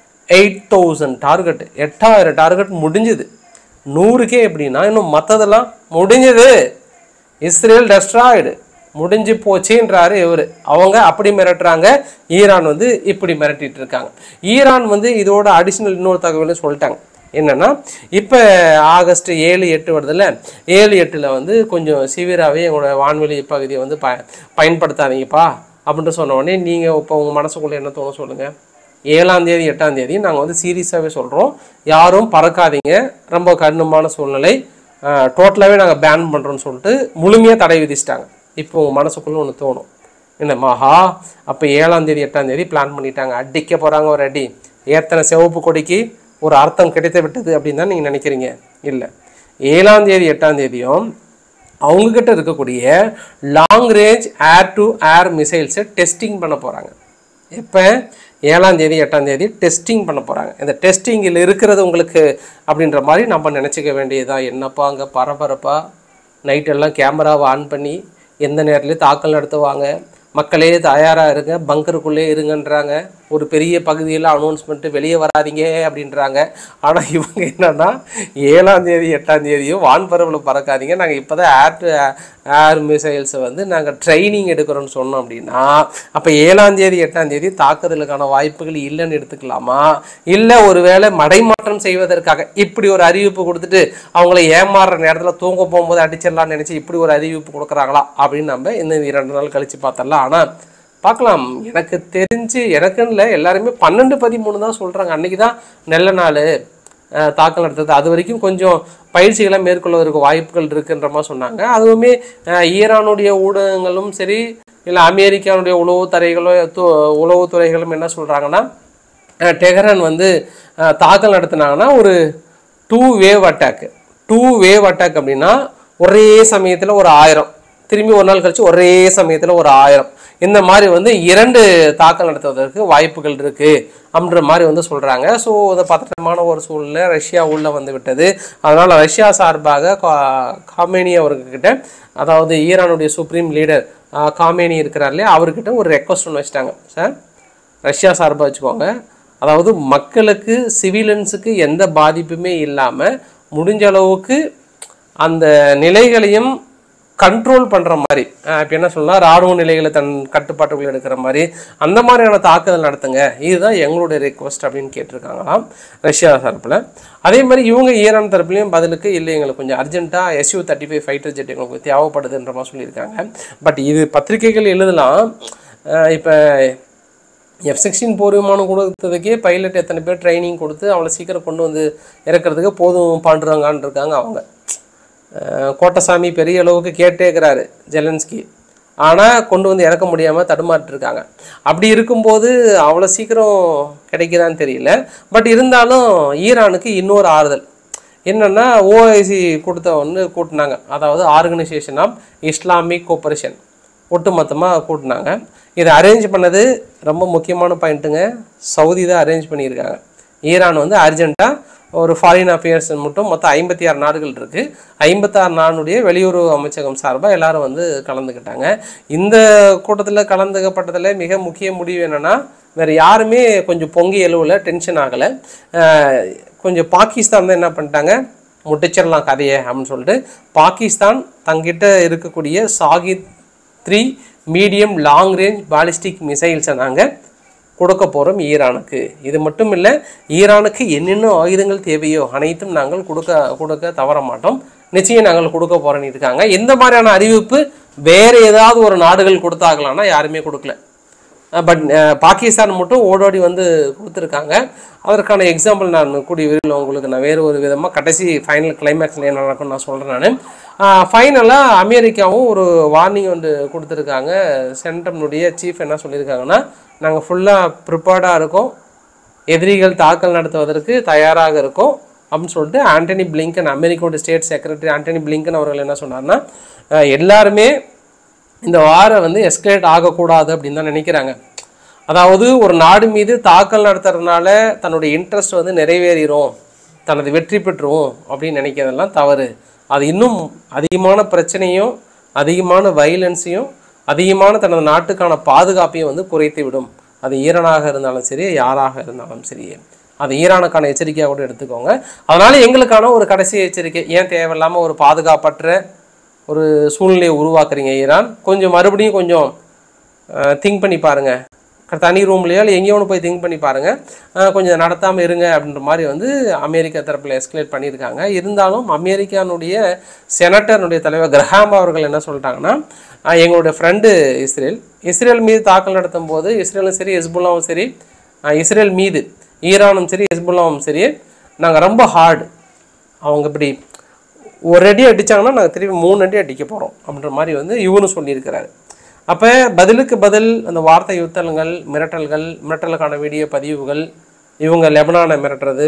8000 டார்கெட்டு. 8000 டார்கெட் முடிஞ்சுது. 100க்கே எப்படின்னா இன்னும் மற்றதெல்லாம் முடிஞ்சது. இஸ்ரேல் டெஸ்ட்ராய்டு, முடிஞ்சு போச்சுன்றாரு இவர். அவங்க அப்படி மிரட்டுறாங்க, ஈரான் வந்து இப்படி மிரட்டிட்டு இருக்காங்க. ஈரான் வந்து இதோட அடிஷ்னல் இன்னொரு தகவலும் சொல்லிட்டாங்க. என்னன்னா, இப்போ ஆகஸ்ட் 7, 8 வருதுல்ல, 7, 8 வந்து கொஞ்சம் சிவியராகவே எங்களோட வான்வெளி பகுதியை வந்து பயன்படுத்தாதீங்கப்பா அப்படின்ட்டு சொன்ன உடனே நீங்கள் இப்போ உங்கள் மனசுக்குள்ளே என்ன தோணும் சொல்லுங்கள்? 7ஆம் தேதி 8ஆம் தேதி நாங்கள் வந்து சீரியஸாகவே சொல்கிறோம், யாரும் பறக்காதீங்க, ரொம்ப கடினமான சூழ்நிலை, டோட்டலாகவே நாங்கள் பேன் பண்ணுறோன்னு சொல்லிட்டு முழுமையாக தடை விதிச்சிட்டாங்க. இப்போ உங்கள் மனசுக்குள்ளே ஒன்று தோணும், என்ன மகா அப்போ 7ஆம் தேதி 8ஆம் தேதி பிளான் பண்ணிட்டாங்க, அடிக்க போகிறாங்க ஒரு அடி, ஏத்தனை சிவப்பு கொடிக்கு ஒரு அர்த்தம் கிடைத்து விட்டது அப்படின்னு தான் நீங்கள் நினைக்கிறீங்க. இல்லை, 7ஆம் தேதி 8ஆம் தேதியும் அவங்கக்கிட்ட இருக்கக்கூடிய long range air to air மிசைல்ஸை டெஸ்டிங் பண்ண போகிறாங்க. எப்போ? 7ஆம் தேதி 8ஆம் தேதி டெஸ்டிங் பண்ண போகிறாங்க. இந்த டெஸ்டிங்கில் இருக்கிறது உங்களுக்கு அப்படின்ற மாதிரி நம்ம நினச்சிக்க வேண்டியதுதான். என்னப்பா அங்கே பரபரப்பாக நைட்டெல்லாம் கேமராவை ஆன் பண்ணி எந்த நேரத்துலையும் தாக்கல் நடத்துவாங்க, மக்களே தயாராக இருங்க, பங்கருக்குள்ளே இருங்கன்றாங்க, ஒரு பெரிய பகுதியில் அனௌன்ஸ்மெண்ட்டு வெளியே வராதிங்க அப்படின்றாங்க. ஆனால் இவங்க என்னன்னா 7ஆம் தேதி 8ஆம் தேதியும் வான்பரவில் பறக்காதீங்க, நாங்கள் இப்போ தான் ஏர் டு ஏர் மிசைல்ஸை வந்து நாங்கள் ட்ரைனிங் எடுக்கிறோன்னு சொன்னோம் அப்படின்னா, அப்போ 7ஆம் தேதி 8ஆம் தேதி தாக்குதலுக்கான வாய்ப்புகள் இல்லைன்னு எடுத்துக்கலாமா? இல்லை ஒருவேளை மடைமாற்றம் செய்வதற்காக இப்படி ஒரு அறிவிப்பு கொடுத்துட்டு அவங்கள ஏமாறுற நேரத்தில் தூங்க போகும்போது அடிச்சிடலாம்னு நினச்சி இப்படி ஒரு அறிவிப்பு கொடுக்குறாங்களா அப்படின்னு நம்ம இன்னும் 2 நாள் கழித்து பார்த்தரலாம். ஆனால் பார்க்கலாம். எனக்கு தெரிஞ்சு, எனக்குன்னு இல்லை, எல்லாருமே 12, 13 தான் சொல்கிறாங்க. அன்றைக்கி தான் நல்ல நாள் தாக்கல் நடத்துறது. அது வரைக்கும் கொஞ்சம் பயிற்சிகளை மேற்கொள்வதற்கு வாய்ப்புகள் இருக்குன்ற மாதிரி சொன்னாங்க. அதுவுமே ஈரானுடைய ஊடகங்களும் சரி, இல்லை அமெரிக்காவுடைய உளவுத்துறைகளும் என்ன சொல்கிறாங்கன்னா, டெஹரான் வந்து தாக்கல் நடத்தினாங்கன்னா ஒரு 2 வேவ் அட்டாக். 2 வேவ் அட்டாக் அப்படின்னா ஒரே சமயத்தில் ஒரு 1000, திரும்பி ஒரு நாள் கழிச்சு ஒரே சமயத்தில் ஒரு 1000, இந்த மாதிரி வந்து 2 தாக்கல் நடத்துவதற்கு வாய்ப்புகள் இருக்குது அப்படின்ற மாதிரி வந்து சொல்கிறாங்க. ஸோ அது பதற்றமான ஒரு சூழ்நிலை ரஷ்யா உள்ளே வந்து விட்டது. அதனால் ரஷ்யா சார்பாக காமேனி அவர்கிட்ட, அதாவது ஈரானுடைய சுப்ரீம் லீடர் காமேனி இருக்கிறார் இல்லையா, அவர்கிட்ட ஒரு ரெக்வஸ்ட் ஒன்று வச்சுட்டாங்க. சார், ரஷ்யா சார்பாக வச்சுக்கோங்க, அதாவது மக்களுக்கு சிவிலியன்ஸுக்கு எந்த பாதிப்புமே இல்லாமல் முடிஞ்ச அளவுக்கு அந்த நிலைகளையும் கண்ட்ரோல் பண்ணுற மாதிரி, இப்போ என்ன சொல்லலாம், ராணுவ நிலைகளை தன் கட்டுப்பாட்டுக்குள் எடுக்கிற மாதிரி அந்த மாதிரியான தாக்குதல் நடத்துங்க, இதுதான் எங்களுடைய ரெக்வஸ்ட் அப்படின்னு கேட்டிருக்காங்களாம் ரஷ்யா தரப்பில். அதே மாதிரி இவங்க ஈரான் தரப்புலையும் பதிலுக்கு இல்லை, எங்களுக்கு கொஞ்சம் அர்ஜென்ட்டாக Su-35 ஃபைட்டர் ஜெட் எங்களுக்கு தேவைப்படுதுன்ற மாதிரி சொல்லியிருக்காங்க. பட் இது பத்திரிகைகள் எழுதலாம். இப்போ F-16 போர் விமானம் கொடுத்ததுக்கே பைலட் எத்தனை பேர் ட்ரைனிங் கொடுத்து அவளை சீக்கிரம் கொண்டு வந்து இறக்கிறதுக்கு போதும் பண்ணுறாங்கன்னு இருக்காங்க அவங்க. கோட்டசாமி பெரிய அளவுக்கு கேட்டேக்கிறாரு ஜெலன்ஸ்கி, ஆனால் கொண்டு வந்து இறக்க முடியாமல் தடுமாற்றிருக்காங்க. அப்படி இருக்கும்போது அவ்வளோ சீக்கிரம் கிடைக்குதான்னு தெரியல. பட் இருந்தாலும் ஈரானுக்கு இன்னொரு ஆறுதல் என்னென்னா, ஓஐசி கூட்டினாங்க, அதாவது ஆர்கனைசேஷன் ஆஃப் இஸ்லாமிக் கோஆபரேஷன் ஒட்டுமொத்தமாக கூட்டினாங்க. இதை அரேஞ்ச் பண்ணது ரொம்ப முக்கியமான பாயிண்ட்டுங்க, சவுதி தான் அரேஞ்ச் பண்ணியிருக்காங்க. ஈரான் வந்து அர்ஜென்ட்டாக ஒரு ஃபாரின் அஃபேர்ஸ் மட்டும் மொத்தம் 56 நாடுகள் இருக்குது. 56 நாடுடைய வெளியுறவு அமைச்சகம் சார்பாக எல்லாரும் வந்து கலந்துக்கிட்டாங்க. இந்த கூட்டத்தில் கலந்துக்கப்பட்டதில் மிக முக்கிய முடிவு என்னென்னா, வேறு யாருமே கொஞ்சம் பொங்கி எழுவல, டென்ஷன் ஆகலை. கொஞ்சம் பாகிஸ்தான் தான் என்ன பண்ணிட்டாங்க, முடிச்சிடலாம் கதையை அப்படின்னு சொல்லிட்டு பாகிஸ்தான் தங்கிட்ட இருக்கக்கூடிய சாகித் 3 மீடியம் லாங் ரேஞ்ச் பாலிஸ்டிக் மிசைல்ஸை நாங்கள் கொடுக்க போகிறோம் ஈரானுக்கு. இது மட்டும் இல்லை, ஈரானுக்கு என்னென்ன ஆயுதங்கள் தேவையோ அனைத்தும் நாங்கள் கொடுக்க தவற மாட்டோம், நிச்சயம் நாங்கள் கொடுக்க போகிறோன்னு இருக்காங்க. இந்த மாதிரியான அறிவிப்பு வேறு ஏதாவது ஒரு நாடுகள் கொடுத்தாங்களான்னா யாருமே கொடுக்கல. பட் பாகிஸ்தான் மட்டும் ஓடோடி வந்து கொடுத்துருக்காங்க. அதற்கான எக்ஸாம்பிள் நான் கூடிய விரைவில் உங்களுக்கு நான் வேறு ஒரு விதமாக கடைசி ஃபைனல் கிளைமேக்ஸில் என்ன நடக்கும்னு நான் சொல்கிறேன். நான் ஃபைனலாக அமெரிக்காவும் ஒரு வார்னிங் வந்து கொடுத்துருக்காங்க. சென்ட்ரம்னுடைய சீஃப் என்ன சொல்லியிருக்காங்கன்னா, நாங்கள் ஃபுல்லாக ப்ரிப்பேர்டாக இருக்கோம், எதிரிகள் தாக்கல் நடத்துவதற்கு தயாராக இருக்கோம் அப்படின்னு சொல்லிட்டு ஆண்டனி பிளிங்கன், அமெரிக்காவோட ஸ்டேட் செக்ரட்டரி ஆண்டனி பிளிங்கன் அவர்கள் என்ன சொன்னார்னா, எல்லாருமே இந்த வாரம் வந்து எஸ்கலேட் ஆகக்கூடாது அப்படின்னு தான் நினைக்கிறாங்க. அதாவது ஒரு நாடு மீது தாக்கல் நடத்துறதுனால தன்னுடைய இன்ட்ரெஸ்ட் வந்து நிறைவேறிடும், தனது வெற்றி பெற்றுவோம் அப்படின்னு நினைக்கிறதெல்லாம் தவறு. அது இன்னும் அதிகமான பிரச்சனையும் அதிகமான வைலன்ஸையும் அதிகமான தனது நாட்டுக்கான பாதுகாப்பையும் வந்து குறைத்து விடும். அது ஈரானாக இருந்தாலும் சரி, யாராக இருந்தாலும் சரி, அது ஈரானுக்கான எச்சரிக்கையாக கூட எடுத்துக்கோங்க. அதனால எங்களுக்கான ஒரு கடைசி எச்சரிக்கை, ஏன் தேவையில்லாமல் ஒரு பாதுகாப்பற்ற ஒரு சூழ்நிலையை உருவாக்குறீங்க ஈரான், கொஞ்சம் மறுபடியும் கொஞ்சம் திங்க் பண்ணி பாருங்கள், தனி ரூம்லையோ இல்லை எங்கேயோ ஒன்று போய் திங்க் பண்ணி பாருங்கள், கொஞ்சம் நடத்தாமல் இருங்க அப்படின்ற மாதிரி வந்து அமெரிக்கா தரப்பில் எஸ்கலேட் பண்ணியிருக்காங்க. இருந்தாலும் அமெரிக்கானுடைய செனட்டருடைய தலைவர் கிரஹாம் அவர்கள் என்ன சொல்லிட்டாங்கன்னா, எங்களுடைய ஃப்ரெண்டு இஸ்ரேல் மீது தாக்கல் நடத்தும் போது இஸ்ரேலும் சரி ஹெஸ்புல்லாவும் சரி, இஸ்ரேல் மீது ஈரானும் சரி ஹெஸ்புல்லாவும் சரி, நாங்கள் ரொம்ப ஹார்டு, அவங்க இப்படி ஒரு அடி அடித்தாங்கன்னா நாங்கள் திருப்பி 3 அடி அடிக்க போகிறோம் அப்படின்ற மாதிரி வந்து இவனும் சொல்லியிருக்கிறாரு. அப்போ பதிலுக்கு பதில் அந்த வார்த்தை யுத்தங்கள், மிரட்டலுக்கான வீடியோ பதிவுகள், இவங்க லெபனானை மிரட்டுறது,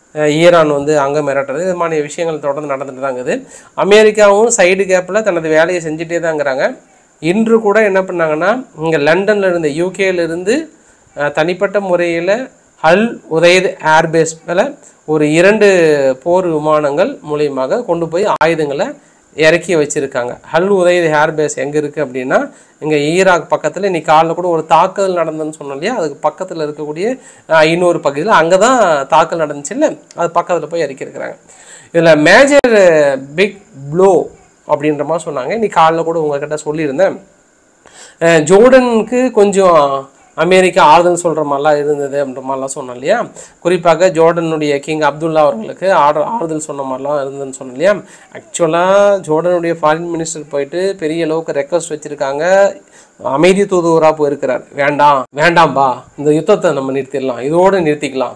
ஈரான் வந்து அங்கே மிரட்டுறது, இது மாதிரி விஷயங்கள் தொடர்ந்து நடந்துட்டு தாங்குது. அமெரிக்காவும் சைடு கேப்பில் தனது வேலையை செஞ்சுட்டே தாங்கிறாங்க. இன்று கூட என்ன பண்ணாங்கன்னா, இங்கே லண்டனில் இருந்து யூகேலேருந்து தனிப்பட்ட முறையில் ஹல் உதைத் ஏர்பேஸ் மேலே ஒரு 2 போர் விமானங்கள் மூலியமாக கொண்டு போய் ஆயுதங்களை இறக்கி வச்சுருக்காங்க. ஹல் உதைத் ஏர்பேஸ் எங்கே இருக்குது அப்படின்னா, இங்கே ஈராக் பக்கத்தில் இன்னைக்கு காலைல கூட ஒரு தாக்குதல் நடந்ததுன்னு சொன்னோம் இல்லையா, அதுக்கு பக்கத்தில் இருக்கக்கூடிய இன்னொரு பகுதியில் அங்கே தான் தாக்குதல் நடந்துச்சு இல்லை, அது பக்கத்தில் போய் இறக்கியிருக்கிறாங்க. இதில் மேஜர் பிக் ப்ளோ அப்படின்ற மாதிரி சொன்னாங்க. இன்னைக்கு காலைல கூட உங்கள்கிட்ட சொல்லியிருந்தேன், ஜோர்டனுக்கு கொஞ்சம் அமெரிக்கா ஆறுதல் சொல்கிற மாதிரிலாம் இருந்தது அப்படின்ற மாதிரிலாம் சொன்னோம் இல்லையா. குறிப்பாக ஜோர்டனுடைய கிங் அப்துல்லா அவர்களுக்கு ஆறுதல் சொன்ன மாதிரிலாம் இருந்ததுன்னு சொன்னோம் இல்லையா. ஆக்சுவலாக ஜோர்டனுடைய ஃபாரின் மினிஸ்டர் போயிட்டு பெரிய அளவுக்கு ரெக்வஸ்ட் வச்சுருக்காங்க, அமைதி தூதுவராக போயிருக்கிறார். வேண்டாம்பா, இந்த யுத்தத்தை நம்ம நிறுத்திடலாம், இதோடு நிறுத்திக்கலாம்,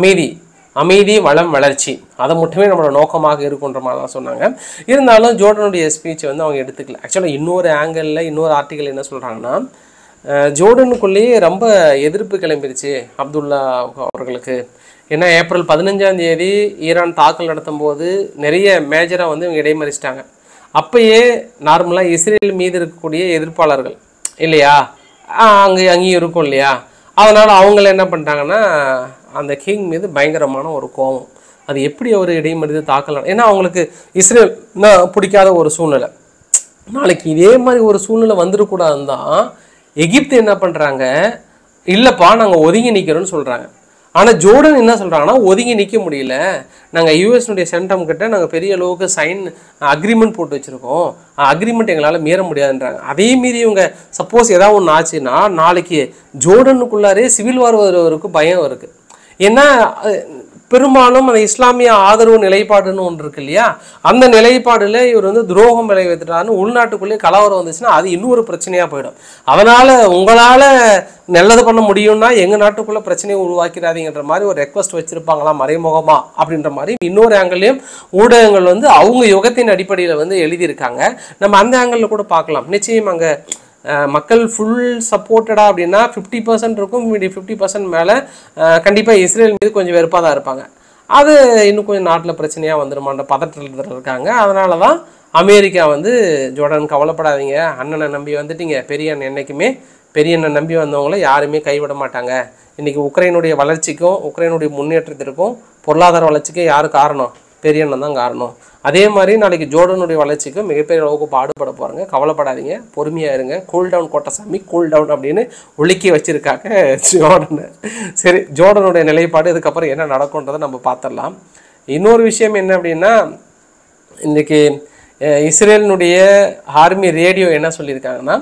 அமைதி வளம் வளர்ச்சி அதை மட்டுமே நம்மளோட நோக்கமாக இருக்குன்ற மாதிரிலாம் சொன்னாங்க. இருந்தாலும் ஜோர்டனுடைய ஸ்பீச் வந்து அவங்க எடுத்துக்கல. ஆக்சுவலாக இன்னொரு ஆங்கிளில் இன்னொரு ஆர்டிக்கல் என்ன சொல்கிறாங்கன்னா, ஜோர்டனுக்குள்ளேயே ரொம்ப எதிர்ப்பு கிளம்பிடுச்சு அப்துல்லா அவர்களுக்கு. ஏன்னா ஏப்ரல் 15ஆம் தேதி ஈரான் தாக்கல் நடத்தும் போது நிறைய மேஜராக வந்து இவங்க இடைமறிச்சிட்டாங்க. அப்பயே நார்மலாக இஸ்ரேல் மீது இருக்கக்கூடிய எதிர்ப்பாளர்கள் இல்லையா, அங்கேயும் இருக்கும் இல்லையா, அதனால் அவங்கள என்ன பண்ணிட்டாங்கன்னா, அந்த கிங் மீது பயங்கரமான ஒரு கோபம், அது எப்படி அவர் இடைமறித்து தாக்கல், ஏன்னா அவங்களுக்கு இஸ்ரேல்னா பிடிக்காத ஒரு சூழ்நிலை. நாளைக்கு இதே மாதிரி ஒரு சூழ்நிலை வந்துடக்கூடாதுன்னு தான் எகிப்து என்ன பண்ணுறாங்க, இல்லைப்பா நாங்கள் ஒதுங்கி நிற்கிறோன்னு சொல்கிறாங்க. ஆனால் ஜோர்டன் என்ன சொல்கிறாங்கன்னா, ஒதுங்கி நிற்க முடியல, நாங்கள் யூஎஸ்னுடைய சென்டம் கிட்ட நாங்கள் பெரிய அளவுக்கு அக்ரிமெண்ட் போட்டு வச்சுருக்கோம், அக்ரிமெண்ட் எங்களால் மீற முடியாதுன்றாங்க. அதே மீறி இவங்க சப்போஸ் ஏதாவது ஒன்று ஆச்சுன்னா நாளைக்கு ஜோர்டனுக்குள்ளாரே சிவில் வார் வருவதற்கு பயம் இருக்குது. ஏன்னா பெரும்பாலும் அந்த இஸ்லாமிய ஆதரவு நிலைப்பாடுன்னு ஒன்று இருக்கு இல்லையா, அந்த நிலைப்பாடில் இவர் வந்து துரோகம் விளைவித்துட்டாருன்னு உள்நாட்டுக்குள்ளேயே கலவரம் வந்துச்சுன்னா அது இன்னொரு பிரச்சனையாக போயிடும். அதனால் உங்களால் நல்லது பண்ண முடியும்னா எங்கள் நாட்டுக்குள்ளே பிரச்சனையை உருவாக்கிறாதீங்கன்ற மாதிரி ஒரு ரெக்வஸ்ட் வச்சுருப்பாங்களா மறைமுகமாக அப்படின்ற மாதிரி இன்னொரு ஆங்கிள்லையும் ஊடகங்கள் வந்து அவங்க யுகத்தின் அடிப்படையில் வந்து எழுதியிருக்காங்க. நம்ம அந்த ஆங்கிளில் கூட பார்க்கலாம். நிச்சயம் அங்கே மக்கள் ஃபுல் சப்போர்ட்டடா அப்படின்னா 50% இருக்கும், மீதி 50% மேலே கண்டிப்பாக இஸ்ரேல் மீது கொஞ்சம் வெறுப்பாக தான் இருப்பாங்க. அது இன்னும் கொஞ்சம் நாட்டில் பிரச்சனையாக வந்துடுமான்ற பதற்றத்தில் இருக்காங்க. அதனால தான் அமெரிக்கா வந்து ஜோர்டன் கவலைப்படாதீங்க, அண்ணனை நம்பி வந்துட்டீங்க, பெரிய அண்ணன் என்றைக்குமே பெரிய அண்ணன் நம்பி வந்தவங்களை யாருமே கைவிட மாட்டாங்க. இன்றைக்கி உக்ரைனுடைய வளர்ச்சிக்கும் உக்ரைனுடைய முன்னேற்றத்திற்கும் பொருளாதார வளர்ச்சிக்கும் யார் காரணம், பெரிய அண்ணன் தான் காரணம். அதே மாதிரி நாளைக்கு ஜோர்டனுடைய வளர்ச்சிக்கும் மிகப்பெரிய அளவுக்கு பாடுபட போகிறாங்க, கவலைப்படாதீங்க, பொறுமையாக இருங்க, கூல் டவுன் கோட்டசாமி கூல் டவுன் அப்படின்னு ஒழுக்கி வச்சுருக்காங்க ஜோர்டனை. சரி, ஜோர்டனுடைய நிலைப்பாடு இதுக்கப்புறம் என்ன நடக்கும்ன்றதை நம்ம பார்த்துடலாம். இன்னொரு விஷயம் என்ன அப்படின்னா, இன்றைக்கி இஸ்ரேலினுடைய ஆர்மி ரேடியோ என்ன சொல்லியிருக்காங்கன்னா,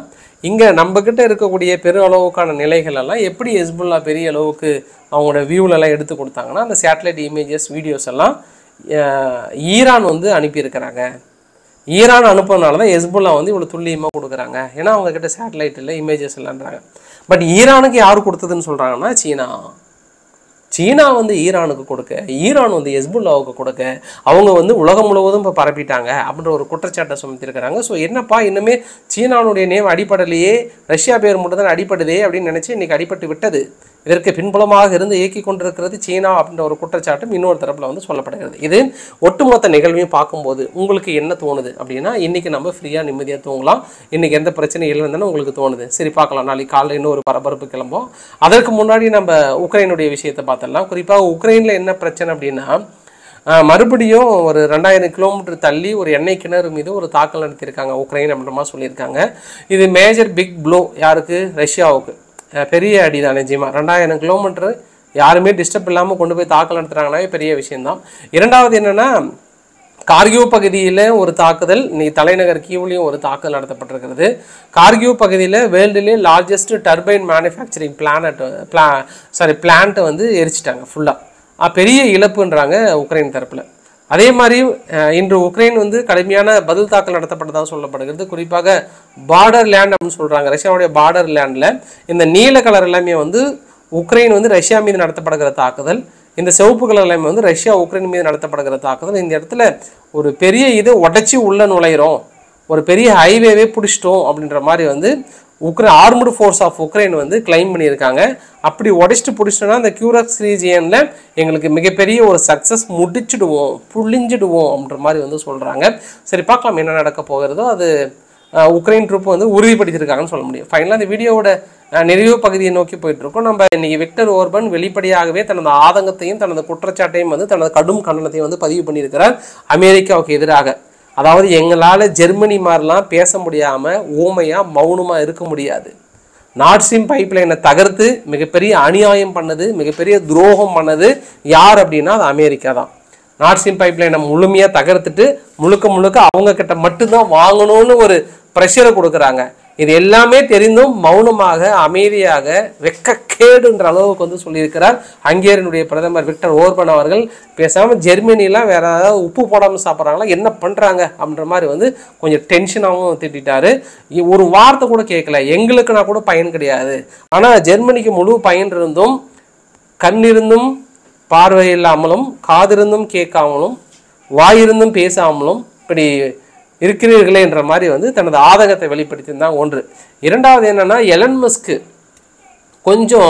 இங்கே நம்மக்கிட்ட இருக்கக்கூடிய பெரு அளவுக்கான நிலைகள் எல்லாம் எப்படி ஹெஸ்புல்லா பெரிய அளவுக்கு அவங்களோட வியூலெல்லாம் எடுத்து கொடுத்தாங்கன்னா அந்த சேட்டலைட் இமேஜஸ் வீடியோஸ் எல்லாம் ஈரான் வந்து அனுப்பியிருக்கிறாங்க. ஈரான் அனுப்புறதுனால தான் ஹெஸ்புல்லா வந்து இவ்வளோ துல்லியமாக கொடுக்குறாங்க. ஏன்னா அவங்கக்கிட்ட சேட்டலைட் இல்லை, இமேஜஸ் இல்லைன்றாங்க. பட் ஈரானுக்கு யார் கொடுத்ததுன்னு சொல்கிறாங்கன்னா சீனா வந்து ஈரானுக்கு கொடுக்க, ஈரான் வந்து ஹெஸ்புல்லாவுக்கு கொடுக்க, அவங்க வந்து உலகம் முழுவதும் இப்போ பரப்பிட்டாங்க அப்படின்ற ஒரு குற்றச்சாட்டை சுமத்திருக்கிறாங்க. ஸோ என்னப்பா இன்னுமே சீனானுடைய நேம் அடிப்படலையே, ரஷ்யா பேர் மட்டும் தான் அடிப்படுதே அப்படின்னு நினச்சி இன்றைக்கி அடிபட்டு விட்டது. இதற்கு பின்புலமாக இருந்து இயக்கி கொண்டிருக்கிறது சீனா அப்படின்ற ஒரு குற்றச்சாட்டும் இன்னொரு தரப்பில் வந்து சொல்லப்படுகிறது. இது ஒட்டுமொத்த நிகழ்வையும் பார்க்கும்போது உங்களுக்கு என்ன தோணுது அப்படின்னா, இன்றைக்கி நம்ம ஃப்ரீயாக நிம்மதியாக தூங்கலாம், இன்றைக்கி எந்த பிரச்சனையும் இல்லைன்னு உங்களுக்கு தோணுது. சரி பார்க்கலாம், நாளைக்கு காலையில் இன்னொரு பரபரப்பு கிளம்போம். அதற்கு முன்னாடி நம்ம உக்ரைனுடைய விஷயத்தை பார்த்துடலாம். குறிப்பாக உக்ரைனில் என்ன பிரச்சனை அப்படின்னா, மறுபடியும் ஒரு 2000 கிலோமீட்டர் தள்ளி ஒரு எண்ணெய் கிணறு மீது ஒரு தாக்கல் நடத்தியிருக்காங்க உக்ரைன் அப்படின்ற மாதிரி சொல்லியிருக்காங்க. இது மேஜர் பிக் ப்ளோ யாருக்கு? ரஷ்யாவுக்கு பெரிய அடி தான். நிஜமா 2000 கிலோமீட்டர் யாருமே டிஸ்டர்ப் இல்லாமல் கொண்டு போய் தாக்கல் நடத்துகிறாங்கனாவே பெரிய விஷயம்தான். இரண்டாவது என்னென்னா, கார்கிவ் பகுதியில் ஒரு தாக்குதல், நீ தலைநகர் கீவ்லையும் ஒரு தாக்குதல் நடத்தப்பட்டிருக்கிறது. கார்கிவ் பகுதியில் வேர்ல்டுலேயே லார்ஜஸ்ட் டர்பைன் மேனுஃபேக்சரிங் பிளான்ட்டை வந்து எரிச்சிட்டாங்க ஃபுல்லாக. பெரிய இழப்புன்றாங்க உக்ரைன் தரப்பில். அதே மாதிரி இன்று உக்ரைன் வந்து கடுமையான பதில் தாக்கல் நடத்தப்பட்டதாக சொல்லப்படுகிறது. குறிப்பாக பார்டர் லேண்ட் அப்படின்னு சொல்கிறாங்க, ரஷ்யாவுடைய பார்டர் லேண்டில் இந்த நீல கலர் எல்லாமே வந்து உக்ரைன் வந்து ரஷ்யா மீது நடத்தப்படுகிற தாக்குதல், இந்த சிவப்பு கலர் எல்லாமே வந்து ரஷ்யா உக்ரைன் மீது நடத்தப்படுகிற தாக்குதல். இந்த இடத்துல ஒரு பெரிய இதை உடச்சி உள்ளே நுழையிறோம், ஒரு பெரிய ஹைவேவே பிடிச்சிட்டோம் அப்படின்ற மாதிரி வந்து ஆர்மடு ஃபோர்ஸ் ஆஃப் உக்ரைன் வந்து கிளைம் பண்ணியிருக்காங்க. அப்படி உடைச்சிட்டு பிடிச்சிட்டோன்னா அந்த கியூரக்ஸ் ரீஜியனில் எங்களுக்கு மிகப்பெரிய ஒரு சக்ஸஸ் முடிச்சிடுவோம், புழிஞ்சிடுவோம் அப்படின்ற மாதிரி வந்து சொல்கிறாங்க. சரி பார்க்கலாம் என்ன நடக்க போகிறதோ. அது உக்ரைன் ட்ரூப் வந்து உறுதிப்படுத்தியிருக்காங்கன்னு சொல்ல முடியும். ஃபைனலாக இந்த வீடியோவோட நிறைவு பகுதியை நோக்கி போயிட்டுருக்கோம். நம்ம இன்னைக்கு விக்டர் ஓர்பன் வெளிப்படையாகவே தனது ஆதங்கத்தையும் தனது குற்றச்சாட்டையும் வந்து தனது கடும் கண்டனத்தையும் வந்து பதிவு பண்ணியிருக்கிறார் அமெரிக்காவுக்கு எதிராக. அதாவது எங்களால் ஜெர்மனி மாதிரிலாம் பேச முடியாமல் ஊமையாக மௌனமாக இருக்க முடியாது. நார்ட் ஸ்ட்ரீம் பைப்லைனை தகர்த்து மிகப்பெரிய அநியாயம் பண்ணது, மிகப்பெரிய துரோகம் பண்ணது யார் அப்படின்னா அது அமெரிக்கா தான். நார்ட் ஸ்ட்ரீம் பைப்லைனை முழுமையாக தகர்த்துட்டு முழுக்க அவங்க கிட்ட மட்டும்தான் வாங்கணும்னு ஒரு ப்ரெஷரை கொடுக்குறாங்க. இது எல்லாமே தெரிந்தும் மௌனமாக அமைதியாக வெக்கக்கேடுன்ற அளவுக்கு வந்து சொல்லியிருக்கிறார் ஹங்கேரியனுடைய பிரதமர் விக்டர் ஓர்பன் அவர்கள். பேசாமல் ஜெர்மனிலாம் வேற ஏதாவது உப்பு போடாமல் சாப்பிட்றாங்களா, என்ன பண்ணுறாங்க அப்படின்ற மாதிரி வந்து கொஞ்சம் டென்ஷனாகவும் திட்டாரு. ஒரு வார்த்தை கூட கேட்கல, எங்களுக்குனா கூட பயன் கிடையாது, ஆனால் ஜெர்மனிக்கு முழு பயன் இருந்தும் கண்ணிருந்தும் பார்வை இல்லாமலும் காதிருந்தும் கேட்காமலும் வாயிருந்தும் பேசாமலும் இப்படி இருக்கிறீர்களே என்ற மாதிரி வந்து தனது ஆதங்கத்தை வெளிப்படுத்தியிருந்தாங்க ஒன்று. இரண்டாவது என்னன்னா, எலன் மஸ்க் கொஞ்சம்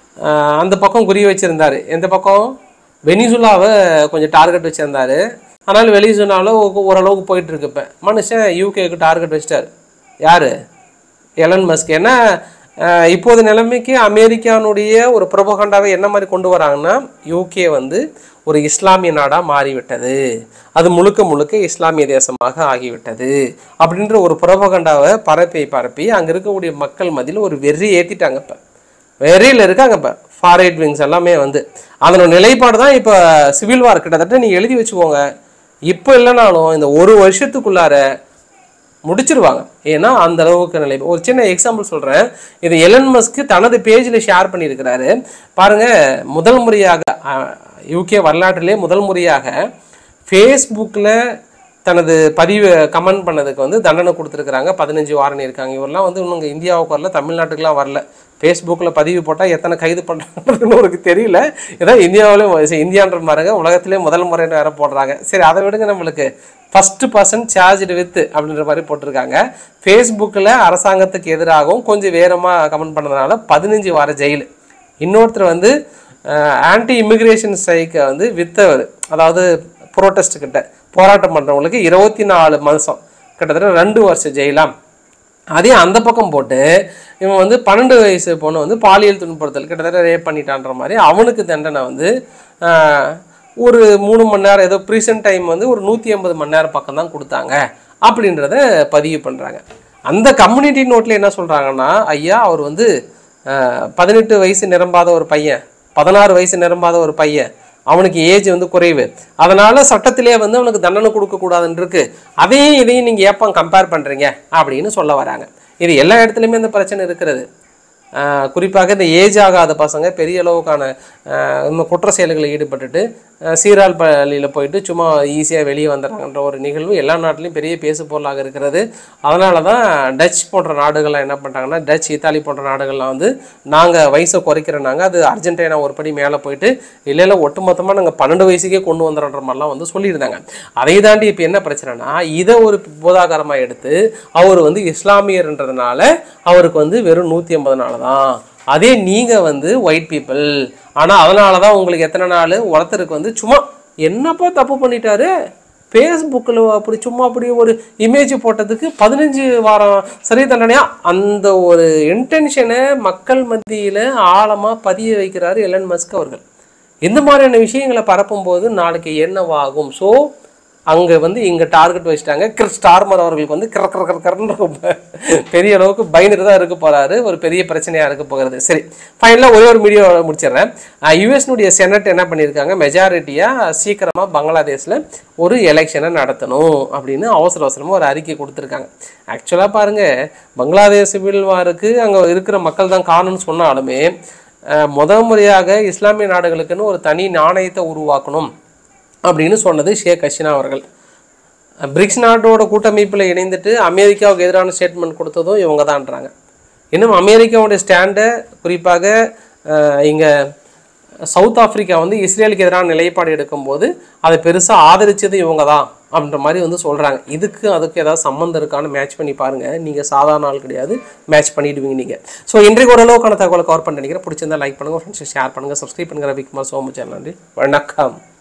அந்த பக்கம் குறி வச்சிருந்தாரு. எந்த பக்கம்? வெனிசுலாவை கொஞ்சம் டார்கெட் வச்சிருந்தாரு. அதனால் வெனிசுலாவில் ஓரளவுக்கு போயிட்டு இருக்கு. இப்போ மனுஷன் யூகேக்கு டார்கெட் வச்சிட்டாரு. யாரு? Elon Musk. ஏன்னா இப்போது நிலைமைக்கு அமெரிக்கானுடைய ஒரு புரோபகண்டாவை என்ன மாதிரி கொண்டு வராங்கன்னா, யூகே வந்து ஒரு இஸ்லாமிய நாடாக மாறிவிட்டது, அது முழுக்க இஸ்லாமிய தேசமாக ஆகிவிட்டது அப்படின்ற ஒரு புரோபகண்டாவை பரப்பி அங்கே இருக்கக்கூடிய மக்கள் மத்தியில் ஒரு வெறி ஏற்றிட்டாங்க. இப்போ வெறியில் இருக்காங்க. இப்போ ஃபாரைட் விங்ஸ் எல்லாமே வந்து அதனோட நிலைப்பாடு தான் இப்போ சிவில் வார். கிட்டத்தட்ட நீங்கள் எழுதி வச்சுக்கோங்க, இப்போ இல்லைனாலும் இந்த ஒரு வருஷத்துக்குள்ளார முடிச்சிருவாங்க. ஏன்னா அந்த அளவுக்கு நிலை. ஒரு சின்ன எக்ஸாம்பிள் சொல்கிறேன். இது எலன் மஸ்க் தனது பேஜில் ஷேர் பண்ணியிருக்கிறாரு பாருங்கள். முதல் முறையாக யூகே வரலாற்றிலே முதல் முறையாக ஃபேஸ்புக்கில் தனது பதிவை கமெண்ட் பண்ணதுக்கு வந்து தண்டனை கொடுத்துருக்குறாங்க. 15 வாரம் இருக்காங்க. இவரெல்லாம் வந்து இன்னும் இந்தியாவுக்கு வரல, தமிழ்நாட்டுக்குலாம் வரல. ஃபேஸ்புக்கில் பதிவு போட்டால் எத்தனை கைது பண்ணுறாங்கன்னு அவருக்கு தெரியல. ஏதாவது இந்தியாவிலே இந்தியான்ற மாதிரிங்க உலகத்திலே முதல் முறைன்னு வேறு போடுறாங்க. சரி அதை விடுங்க, நம்மளுக்கு ஃபஸ்ட்டு பர்சன்ட் சார்ஜ்டு வித் அப்படின்ற மாதிரி போட்டிருக்காங்க. ஃபேஸ்புக்கில் அரசாங்கத்துக்கு எதிராகவும் கொஞ்சம் வேகமாக கமெண்ட் பண்ணதுனால 15 வார ஜெயில். இன்னொருத்தர் வந்து ஆன்டி இமிக்ரேஷன் ஸ்ட்ரைக்கை வந்து வித்தவர், அதாவது ப்ரோட்டஸ்ட் கிட்ட போராட்டம் பண்ணுறவங்களுக்கு 24 மாதம் கிட்டத்தட்ட 2 வருஷம் ஜெயிலாம். அதே அந்த பக்கம் போட்டு இவன் வந்து 12 வயசு பொண்ணு வந்து பாலியல் துன்புறுத்தல் கிட்டத்தட்ட ரேப் பண்ணிட்டான்ற மாதிரி அவனுக்கு தண்டனை வந்து ஒரு 3 மணி நேரம், ஏதோ ப்ரீசன்ட் டைம் வந்து ஒரு 180 மணி நேரம் பக்கம் தான் கொடுத்தாங்க அப்படின்றத பதிவு பண்ணுறாங்க. அந்த கம்யூனிட்டி நோட்டில் என்ன சொல்கிறாங்கன்னா, ஐயா அவர் வந்து 18 வயசு நிரம்பாத ஒரு பையன், 16 வயசு நிரம்பாத ஒரு பையன், அவனுக்கு ஏஜ் வந்து குறைவு, அதனால சட்டத்திலே வந்து அவனுக்கு தண்டனை கொடுக்கக்கூடாதுன்னு இருக்கு. அதையும் இதையும் நீங்கள் ஏப்பம் கம்பேர் பண்ணுறீங்க அப்படின்னு சொல்ல வராங்க. இது எல்லா இடத்துலையுமே இந்த பிரச்சனை இருக்கிறது. குறிப்பாக இந்த ஏஜ் ஆகாத பசங்க பெரிய அளவுக்கான இன்னும் குற்ற செயல்களில் ஈடுபட்டுட்டு சீரால் பள்ளியில் போயிட்டு சும்மா ஈஸியாக வெளியே வந்துடுறாங்கன்ற ஒரு நிகழ்வு எல்லா நாட்டிலையும் பெரிய பேசு பொருளாக இருக்கிறது. அதனால தான் டச் போன்ற நாடுகள்லாம் என்ன பண்ணுறாங்கன்னா, டச் இத்தாலி போன்ற நாடுகள்லாம் வந்து நாங்கள் வயசை குறைக்கிறனாங்க, அது அர்ஜென்டினா ஒரு படி மேலே போயிட்டு இல்லை ஒட்டுமொத்தமாக நாங்கள் 12 வயசுக்கே கொண்டு வந்துடுற மாதிரிலாம் வந்து சொல்லியிருந்தாங்க. அதை தாண்டி இப்போ என்ன பிரச்சனைனா, இதை ஒரு போதாகாரமாக எடுத்து அவர் வந்து இஸ்லாமியர்ன்றதுனால அவருக்கு வந்து வெறும் 150 நாள் தான். அதே நீங்கள் வந்து ஒயிட் பீப்புள், ஆனால் அதனால தான் உங்களுக்கு எத்தனை நாள் ஒருத்தருக்கு வந்து சும்மா என்னப்பா தப்பு பண்ணிட்டாரு ஃபேஸ்புக்கில் அப்படி சும்மா அப்படி ஒரு இமேஜ் போட்டதுக்கு 15 வாரம் சிறை தண்டனையாக அந்த ஒரு இன்டென்ஷனை மக்கள் மத்தியில் ஆழமாக பதிய வைக்கிறாரு எலன் மஸ்க் அவர்கள். இந்த மாதிரியான விஷயங்களை பரப்பும்போது நாளைக்கு என்னவாகும்? ஸோ அங்கே வந்து இங்கே டார்கெட் வச்சுட்டாங்க. ஸ்டார்மர் அவர்களுக்கு வந்து கரன்னு ரொம்ப பெரிய அளவுக்கு பயந்துட்டு தான் இருக்க போகிறாரு. ஒரு பெரிய பிரச்சனையாக இருக்க போகிறது. சரி, ஃபைனலாக ஒரே ஒரு வீடியோ முடிச்சிடுறேன். யுஎஸ்னுடைய செனட் என்ன பண்ணியிருக்காங்க, மெஜாரிட்டியாக சீக்கிரமாக பங்களாதேஷில் ஒரு எலெக்ஷனை நடத்தணும் அப்படின்னு அவசரமாக ஒரு அறிக்கை கொடுத்துருக்காங்க. ஆக்சுவலாக பாருங்கள், பங்களாதேஷ் சிவில் வாருக்கு அங்கே இருக்கிற மக்கள் தான் காரணம்னு சொன்னாலுமே முறையாக இஸ்லாமிய நாடுகளுக்குன்னு ஒரு தனி நாணயத்தை உருவாக்கணும் அப்படின்னு சொன்னது ஷேக் ஹசீனா அவர்கள். பிரிக்ஸ் நாட்டோட கூட்டமைப்பில் இணைந்துட்டு அமெரிக்காவுக்கு எதிரான ஸ்டேட்மெண்ட் கொடுத்ததும் இவங்க தான்றாங்க. இன்னும் அமெரிக்காவுடைய ஸ்டாண்டை குறிப்பாக இங்கே சவுத் ஆஃப்ரிக்கா வந்து இஸ்ரேலுக்கு எதிரான நிலைப்பாடு எடுக்கும்போது அதை பெருசாக ஆதரித்தது இவங்க தான் அப்படின்ற மாதிரி வந்து சொல்கிறாங்க. அதுக்கு ஏதாவது சம்மந்தம் இருக்கான்னு மேட்ச் பண்ணி பாருங்கள். நீங்கள் சாதாரண ஆள் கிடையாது, மேட்ச் பண்ணிவிடுவீங்க நீங்கள். ஸோ இன்றைக்கு ஓரளவுக்கான தகவலை கவர் பண்ணி நினைக்கிறேன். பிடிச்சிருந்தா லைக் பண்ணுங்கள், ஃப்ரெண்ட்ஸ் ஷேர் பண்ணுங்கள், சப்ஸ்கிரைப் பண்ணுங்கள். ரவிக்குமார் சோமு சேனல். நன்றி, வணக்கம்.